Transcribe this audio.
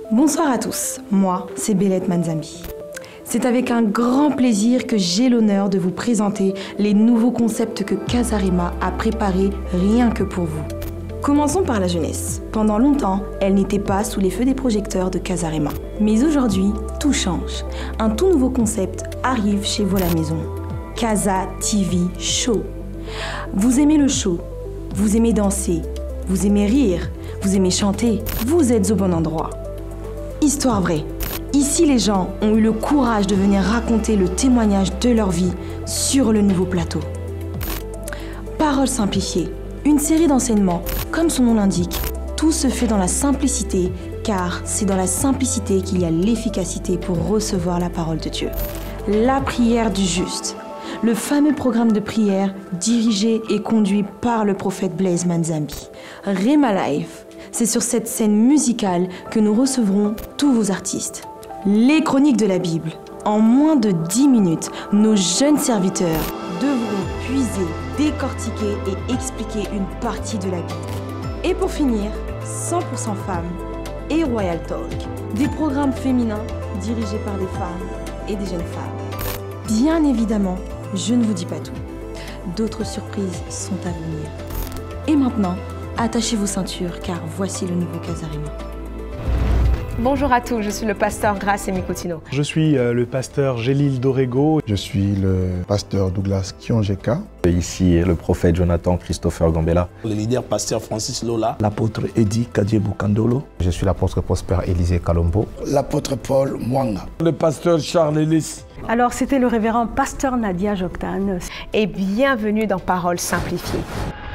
Bonsoir à tous, moi c'est Belette Manzambi. C'est avec un grand plaisir que j'ai l'honneur de vous présenter les nouveaux concepts que Casarema a préparés rien que pour vous. Commençons par la jeunesse. Pendant longtemps, elle n'était pas sous les feux des projecteurs de Casarema. Mais aujourd'hui, tout change. Un tout nouveau concept arrive chez vous à la maison. Casa TV Show. Vous aimez le show, vous aimez danser, vous aimez rire, vous aimez chanter, vous êtes au bon endroit. Histoire vraie. Ici, les gens ont eu le courage de venir raconter le témoignage de leur vie sur le nouveau plateau. Paroles simplifiées. Une série d'enseignements, comme son nom l'indique, tout se fait dans la simplicité, car c'est dans la simplicité qu'il y a l'efficacité pour recevoir la parole de Dieu. La prière du juste. Le fameux programme de prière dirigé et conduit par le prophète Blaise Manzambi. Rema Life. C'est sur cette scène musicale que nous recevrons tous vos artistes. Les chroniques de la Bible. En moins de 10 minutes, nos jeunes serviteurs devront puiser, décortiquer et expliquer une partie de la Bible. Et pour finir, 100% femmes et Royal Talk. Des programmes féminins dirigés par des femmes et des jeunes femmes. Bien évidemment, je ne vous dis pas tout. D'autres surprises sont à venir. Et maintenant, attachez vos ceintures car voici le nouveau Casarema. Bonjour à tous, je suis le pasteur Grace Emikotino. Je suis le pasteur Gélil Dorego. Je suis le pasteur Douglas Kionjeka. Ici, le prophète Jonathan Christopher Gambela. Le leader pasteur Francis Lola. L'apôtre Eddie Kadiebou Kandolo. Je suis l'apôtre Prosper Élisée Kalombo. L'apôtre Paul Mwanga. Le pasteur Charles Ellis. Alors c'était le révérend pasteur Nadia Joktan. Et bienvenue dans Paroles simplifiées.